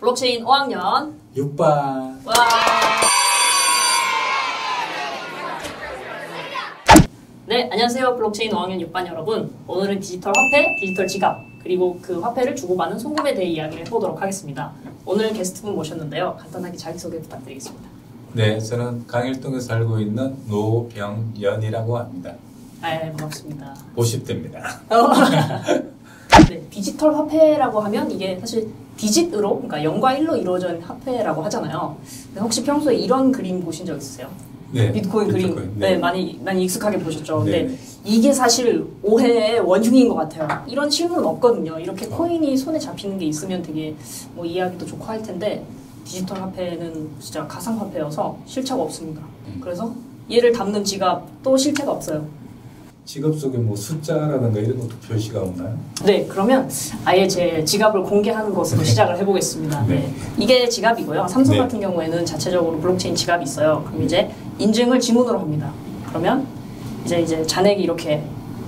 블록체인 5학년 6반. 와. 네, 안녕하세요. 블록체인 5학년 6반 여러분. 오늘은 디지털 화폐, 디지털 지갑, 그리고 그 화폐를 주고받는 송금에 대해 이야기를 해보도록 하겠습니다. 오늘 게스트분 모셨는데요. 간단하게 자기소개 부탁드리겠습니다. 네, 저는 강일동에 살고 있는 노병연이라고 합니다. 네, 반갑습니다. 50대입니다. 네, 디지털 화폐라고 하면 이게 사실 디짓으로, 그러니까 0과 1로 이루어진 화폐라고 하잖아요. 혹시 평소에 이런 그림 보신 적 있으세요? 네, 비트코인 그림. 네, 네, 많이 익숙하게 보셨죠. 네. 근데 이게 사실 오해의 원흉인 것 같아요. 이런 실물은 없거든요. 이렇게 코인이 손에 잡히는 게 있으면 되게 뭐 이해하기도 좋고 할 텐데 디지털 화폐는 진짜 가상화폐여서 실체가 없습니다. 그래서 얘를 담는 지갑도 실체가 없어요. 지갑 속에 뭐 숫자라든가 이런 것도 표시가 없나요? 네, 그러면 아예 제 지갑을 공개하는 것으로 시작을 해보겠습니다. 네. 네. 이게 지갑이고요. 삼성 네. 같은 경우에는 자체적으로 블록체인 지갑이 있어요. 그럼 이제 인증을 지문으로 합니다. 그러면 이제 잔액이 이렇게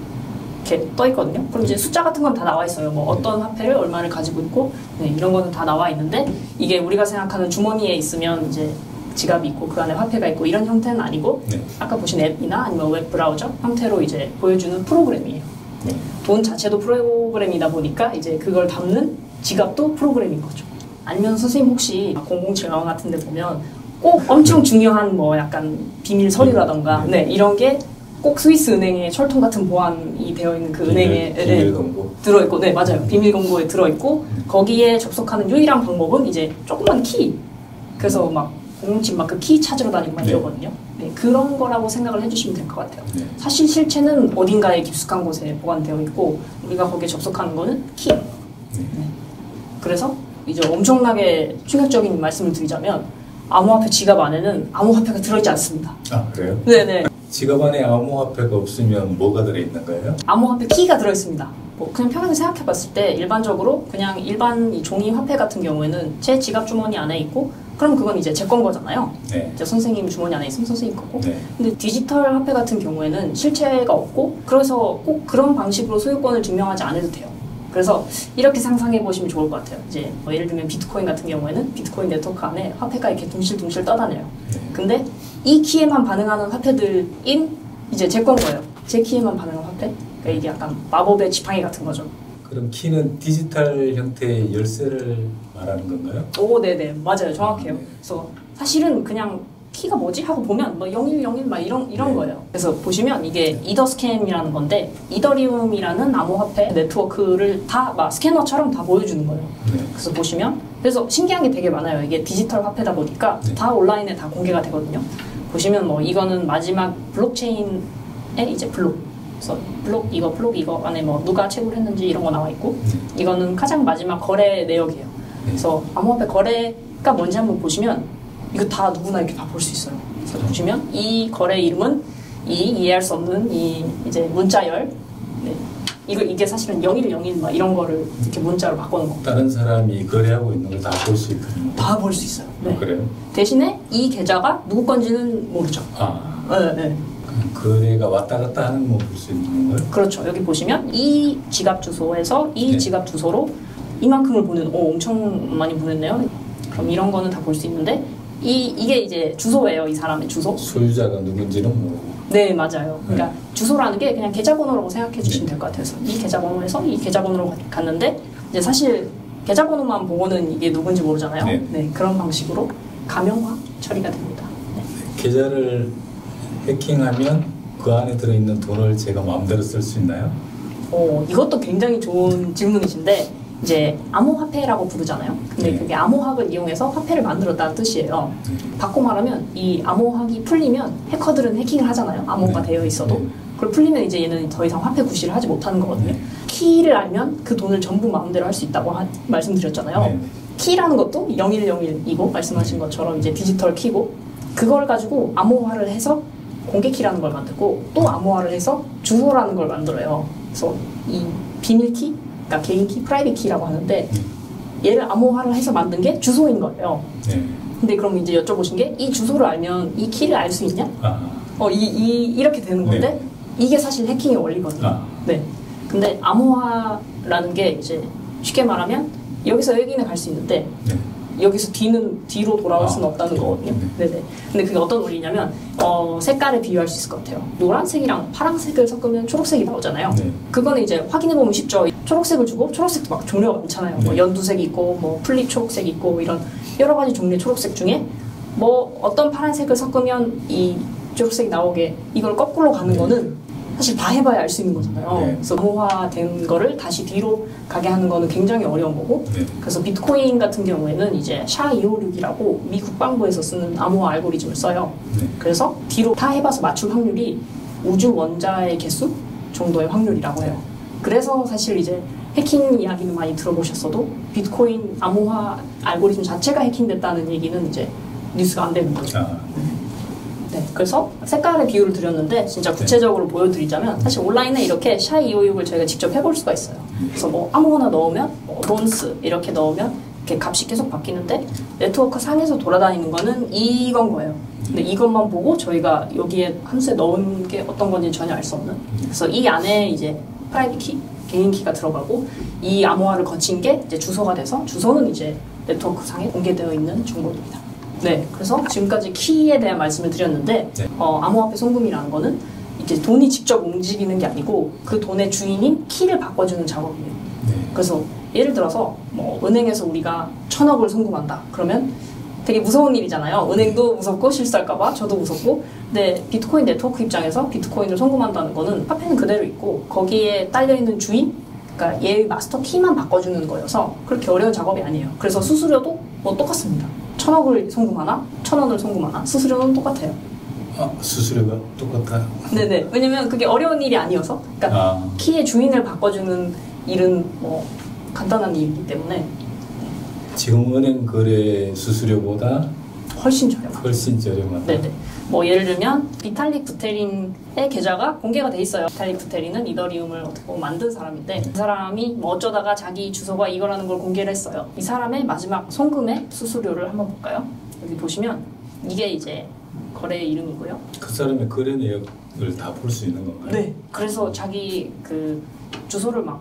떠 있거든요. 그럼 이제 숫자 같은 건 다 나와 있어요. 뭐 어떤 화폐를 얼마를 가지고 있고, 네, 이런 거는 다 나와 있는데 이게 우리가 생각하는 주머니에 있으면 이제 지갑이 있고 그 안에 화폐가 있고 이런 형태는 아니고, 네. 아까 보신 앱이나 아니면 웹 브라우저 형태로 이제 보여주는 프로그램이에요. 네. 돈 자체도 프로그램이다 보니까 이제 그걸 담는 지갑도 프로그램인 거죠. 아니면 선생님 혹시 007 영화 같은 데 보면 꼭 엄청 중요한 뭐 약간 비밀 서류라던가 네, 이런 게 꼭 스위스 은행에 철통 같은 보안이 되어 있는 그 은행에 비밀 공고 들어있고, 네, 맞아요. 비밀 공고에 들어있고 거기에 접속하는 유일한 방법은 이제 조그만 키. 그래서 막 007 막 그 키 찾으러 다니고 막 이러거든요. 네, 그런 거라고 생각을 해주시면 될 것 같아요. 네. 사실 실체는 어딘가에 깊숙한 곳에 보관되어 있고 우리가 거기에 접속하는 거는 키. 네. 그래서 이제 엄청나게 충격적인 말씀을 드리자면 암호화폐 지갑 안에는 암호화폐가 들어있지 않습니다. 아, 그래요? 네네. 지갑 안에 암호화폐가 없으면 뭐가 들어있는 거예요? 암호화폐 키가 들어있습니다. 뭐 그냥 편하게 생각해봤을 때 일반적으로 그냥 일반 이 종이 화폐 같은 경우에는 제 지갑 주머니 안에 있고 그럼 그건 이제 제 건 거잖아요. 네. 이제 선생님 주머니 안에 있으면 선생님 거고. 네. 근데 디지털 화폐 같은 경우에는 실체가 없고 그래서 꼭 그런 방식으로 소유권을 증명하지 않아도 돼요. 그래서 이렇게 상상해 보시면 좋을 것 같아요. 이제 뭐 예를 들면 비트코인 같은 경우에는 비트코인 네트워크 안에 화폐가 이렇게 둥실둥실 떠다녀요. 네. 근데 이 키에만 반응하는 화폐들인 이제 제 건 거예요. 제 키에만 반응하는 화폐. 그러니까 이게 약간 마법의 지팡이 같은 거죠. 그럼 키는 디지털 형태의 열쇠를 말하는 건가요? 오, 네네, 맞아요, 정확해요. 네. 그래서 사실은 그냥 키가 뭐지 하고 보면 뭐 0101 막 이런 네. 거예요. 그래서 보시면 이게 이더 스캔이라는 건데 이더리움이라는 암호화폐 네트워크를 다 막 스캐너처럼 다 보여주는 거예요. 네. 그래서 보시면 그래서 신기한 게 되게 많아요. 이게 디지털 화폐다 보니까 네. 다 온라인에 다 공개가 되거든요. 보시면 뭐 이거는 마지막 블록체인의 이제 블록. 그래서 블록 이거 안에 뭐 누가 채굴 했는지 이런 거 나와 있고 이거는 가장 마지막 거래 내역이에요. 그래서 암호화폐 거래가 뭔지 한번 보시면 이거 다 누구나 이렇게 다 볼 수 있어요. 그래서 보시면 이 거래 이름은 이해할 수 없는 이 이제 문자열. 네. 이게 사실은 0101 막 이런 거를 이렇게 문자로 바꾸는 거. 다른 사람이 거래하고 있는 걸 다 볼 수 있거든요. 다 볼 수 있어요. 네. 그래요? 대신에 이 계좌가 누구 건지는 모르죠. 아. 네, 네. 거래가 왔다 갔다 하는 거 볼 수 있는 건가요? 그렇죠. 여기 보시면 이 지갑 주소에서 이 네. 지갑 주소로 이만큼을 엄청 많이 보냈네요. 그럼 이런 거는 다 볼 수 있는데 이게 이제 주소예요. 이 사람의 주소. 소유자가 누군지는 모르고. 네, 맞아요. 그러니까 네. 주소라는 게 그냥 계좌번호라고 생각해 주시면 될 것 같아요. 그래서 이 계좌번호에서 이 계좌번호로 갔는데 이제 사실 계좌번호만 보고는 이게 누군지 모르잖아요. 네. 네, 그런 방식으로 가명화 처리가 됩니다. 네. 계좌를 해킹하면 그 안에 들어있는 돈을 제가 마음대로 쓸 수 있나요? 이것도 굉장히 좋은 질문이신데 이제 암호화폐라고 부르잖아요. 근데 네. 그게 암호학을 이용해서 화폐를 만들었다는 뜻이에요. 바꿔 말하면 이 암호학이 풀리면 해커들은 해킹을 하잖아요. 암호가 네. 되어 있어도. 네. 그걸 풀리면 이제 얘는 더 이상 화폐 구실을 하지 못하는 거거든요. 네. 키를 알면 그 돈을 전부 마음대로 할 수 있다고 말씀드렸잖아요. 네. 키라는 것도 0101이고 말씀하신 것처럼 이제 디지털 키고 그걸 가지고 암호화를 해서 공개키라는 걸 만들고 또 암호화를 해서 주소라는 걸 만들어요. 그래서 이 비밀키, 그러니까 개인키, 프라이빗키라고 하는데 얘를 암호화를 해서 만든 게 주소인 거예요. 네. 근데 그럼 이제 여쭤보신 게 이 주소를 알면 이 키를 알 수 있냐? 아. 이렇게 되는 건데 네. 이게 사실 해킹의 원리거든요. 아. 네. 근데 암호화라는 게 이제 쉽게 말하면 여기서 여기는 갈 수 있는데 네. 여기서 뒤로 돌아올 수는 없다는 거거든요. 네네. 근데 그게 어떤 원리냐면 색깔에 비유할 수 있을 것 같아요. 노란색이랑 파란색을 섞으면 초록색이 나오잖아요. 네. 그거는 이제 확인해 보면 쉽죠. 초록색을 주고 초록색도 막 종류가 많잖아요. 네. 뭐 연두색이 있고 뭐 플립 초록색이 있고 이런 여러 가지 종류의 초록색 중에 뭐 어떤 파란색을 섞으면 이 초록색이 나오게 이걸 거꾸로 가는 네. 거는 사실 다 해봐야 알 수 있는 거잖아요. 네. 그래서 암호화된 거를 다시 뒤로 가게 하는 거는 굉장히 어려운 거고 네. 그래서 비트코인 같은 경우에는 이제 SHA-256이라고 미 국방부에서 쓰는 암호화 알고리즘을 써요. 네. 그래서 뒤로 다 해봐서 맞출 확률이 우주 원자의 개수 정도의 확률이라고 해요. 그래서 사실 이제 해킹 이야기는 많이 들어보셨어도 비트코인 암호화 알고리즘 자체가 해킹됐다는 얘기는 이제 뉴스가 안 되는 거죠. 네, 그래서 색깔의 비유를 드렸는데 진짜 구체적으로 보여드리자면 사실 온라인에 이렇게 SHA-256을 저희가 직접 해볼 수가 있어요. 그래서 뭐 아무거나 넣으면 뭐 론스 이렇게 넣으면 이렇게 값이 계속 바뀌는데 네트워크 상에서 돌아다니는 거는 이건 거예요. 근데 이것만 보고 저희가 여기에 함수에 넣은 게 어떤 건지 전혀 알 수 없는. 그래서 이 안에 이제 프라이빗 키, 개인 키가 들어가고 이 암호화를 거친 게 이제 주소가 돼서 주소는 이제 네트워크 상에 공개되어 있는 정보입니다. 네, 그래서 지금까지 키에 대한 말씀을 드렸는데 네. 암호화폐 송금이라는 거는 이제 돈이 직접 움직이는 게 아니고 그 돈의 주인인 키를 바꿔주는 작업이에요. 네. 그래서 예를 들어서 뭐 은행에서 우리가 1,000억을 송금한다. 그러면 되게 무서운 일이잖아요. 은행도 무섭고 실수할까봐 저도 무섭고. 근데 비트코인 네트워크 입장에서 비트코인을 송금한다는 거는 화폐는 그대로 있고 거기에 딸려있는 주인, 그러니까 얘의 마스터 키만 바꿔주는 거여서 그렇게 어려운 작업이 아니에요. 그래서 수수료도 뭐 똑같습니다. 1,000억을 송금하나 1,000원을 송금하나 수수료는 똑같아요. 아, 수수료가 똑같아요? 네네. 왜냐면 그게 어려운 일이 아니어서. 그러니까 키의 주인을 바꿔주는 일은 뭐 간단한 일이기 때문에 지금 은행 거래 수수료보다 훨씬 저렴하죠. 훨씬 저렴하다. 네네. 뭐 예를 들면 비탈릭 부테린의 계좌가 공개가 돼 있어요. 비탈릭 부테린은 이더리움을 어떻게 보면 만든 사람인데 그 사람이 뭐 어쩌다가 자기 주소가 이거라는 걸 공개를 했어요. 이 사람의 마지막 송금의 수수료를 한번 볼까요? 여기 보시면 이게 이제 거래 이름이고요. 그 사람의 거래 내역을 다 볼 수 있는 건가요? 네. 그래서 자기 그 주소를 막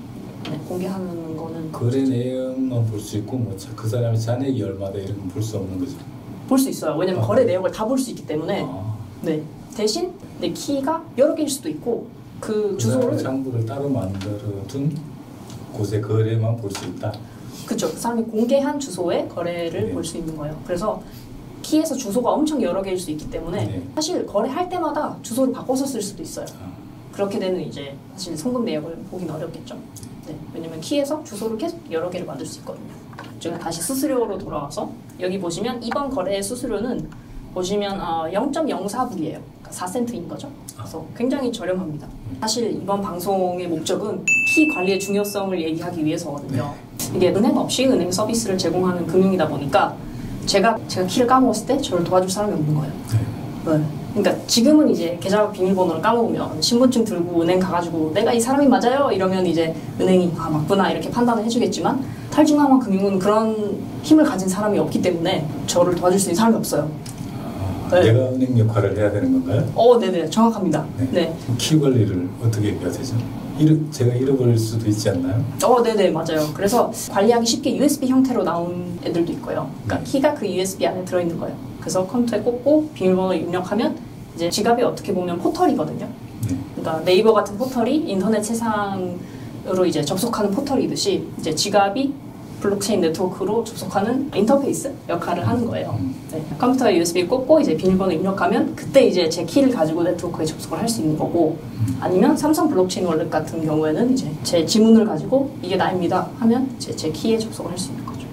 공개하는 거는 거래 내역만 볼 수 있고 뭐 그 사람의 잔액이 얼마다 이런 건 볼 수 없는 거죠. 볼 수 있어요. 왜냐면 거래 내역을 다 볼 수 있기 때문에. 네. 대신 내 키가 여러 개일 수도 있고 그 주소를 장부를 따로 만들어 둔 곳의 거래만 볼 수 있다. 그렇죠. 그 사람이 공개한 주소의 거래를 볼 수 있는 거예요. 그래서 키에서 주소가 엄청 여러 개일 수 있기 때문에 사실 거래할 때마다 주소를 바꿔서 쓸 수도 있어요. 그렇게 되는 이제 사실 송금 내역을 보긴 어렵겠죠. 네. 왜냐면 키에서 주소를 계속 여러 개를 만들 수 있거든요. 제가 다시 수수료로 돌아와서 여기 보시면 이번 거래의 수수료는 보시면 0.04불이에요. 그러니까 4센트인 거죠. 그래서 굉장히 저렴합니다. 사실 이번 방송의 목적은 키 관리의 중요성을 얘기하기 위해서거든요. 이게 은행 없이 은행 서비스를 제공하는 금융이다 보니까 제가 키를 까먹었을 때 저를 도와줄 사람이 없는 거예요. 네. 그러니까 지금은 이제 계좌 비밀번호를 까먹으면 신분증 들고 은행 가가지고 내가 이 사람이 맞아요? 이러면 이제 은행이 맞구나 이렇게 판단을 해주겠지만 탈중앙화 금융은 그런 힘을 가진 사람이 없기 때문에 저를 도와줄 수 있는 사람이 없어요. 네. 내가 은행 역할을 해야 되는 건가요? 네네. 정확합니다. 네. 키 관리를 어떻게 해야 되죠? 제가 잃어버릴 수도 있지 않나요? 네네. 맞아요. 그래서 관리하기 쉽게 USB 형태로 나온 애들도 있고요. 그러니까 키가 그 USB 안에 들어있는 거예요. 그래서 컴퓨터에 꽂고 비밀번호를 입력하면 이제 지갑이 어떻게 보면 포털이거든요. 그러니까 네이버 같은 포털이 인터넷 세상으로 이제 접속하는 포털이듯이 이제 지갑이 블록체인 네트워크로 접속하는 인터페이스 역할을 하는 거예요. 네. 컴퓨터에 USB 꽂고 이제 비밀번호 입력하면 그때 이제 제 키를 가지고 네트워크에 접속을 할 수 있는 거고 아니면 삼성 블록체인 월렛 같은 경우에는 이제 제 지문을 가지고 이게 나입니다 하면 이제 제 키에 접속을 할 수 있는 거죠.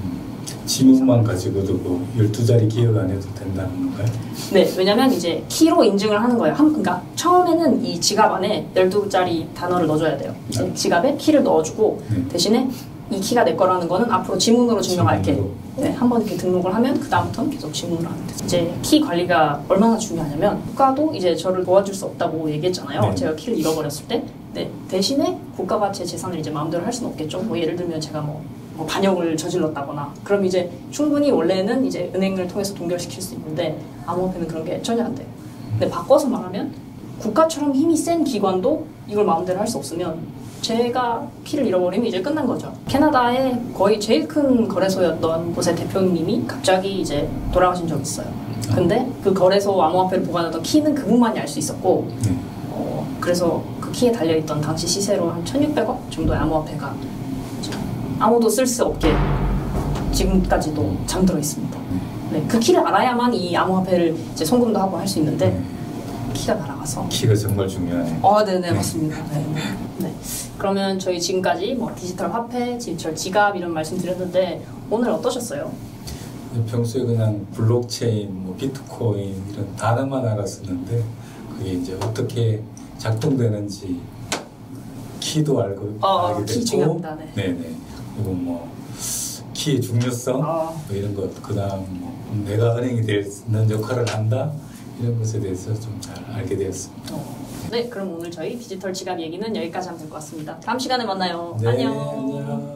지문만 가지고도 그 12자리 기억 안 해도 된다는 건가요? 네, 왜냐면 이제 키로 인증을 하는 거예요. 그러니까 처음에는 이 지갑 안에 12자리 단어를 넣어줘야 돼요. 이제 지갑에 키를 넣어주고 대신에 이 키가 내 거라는 거는 앞으로 지문으로 증명할게. 네, 한번 이렇게 등록을 하면 그 다음부터는 계속 지문으로 하면 돼요. 이제 키 관리가 얼마나 중요하냐면 국가도 이제 저를 도와줄 수 없다고 얘기했잖아요. 제가 키를 잃어버렸을 때. 네, 대신에 국가가 제 재산을 이제 마음대로 할 수는 없겠죠. 뭐 예를 들면 제가 뭐 반역을 저질렀다거나 그럼 이제 충분히 원래는 이제 은행을 통해서 동결시킬 수 있는데 암호화폐는 그런 게 전혀 안 돼요. 근데 바꿔서 말하면 국가처럼 힘이 센 기관도 이걸 마음대로 할 수 없으면 제가 키를 잃어버리면 이제 끝난 거죠. 캐나다의 거의 제일 큰 거래소였던 곳의 대표님이 갑자기 이제 돌아가신 적이 있어요. 근데 그 거래소 암호화폐를 보관하던 키는 그분만이 알 수 있었고 그래서 그 키에 달려있던 당시 시세로 한 1,600억 정도의 암호화폐가 아무도 쓸 수 없게 지금까지도 잠들어 있습니다. 네, 그 키를 알아야만 이 암호화폐를 이제 송금도 하고 할 수 있는데 키가 날아가서 키가 정말 중요하네요. 네네 맞습니다. 네. 그러면 저희 지금까지 뭐 디지털 화폐, 디지털 지갑 이런 말씀드렸는데 오늘 어떠셨어요? 평소에 그냥 블록체인, 뭐 비트코인 이런 단어만 알았었는데 그게 이제 어떻게 작동되는지 키도 알게 키 됐고, 중요합니다. 네. 네네. 그리고 뭐 키의 중요성, 뭐 이런 것, 그다음 뭐 내가 은행이 되는 역할을 한다 이런 것에 대해서 좀 잘 알게 되었습니다. 네, 그럼 오늘 저희 디지털 지갑 얘기는 여기까지 하면 될 것 같습니다. 다음 시간에 만나요. 네, 안녕. 안녕.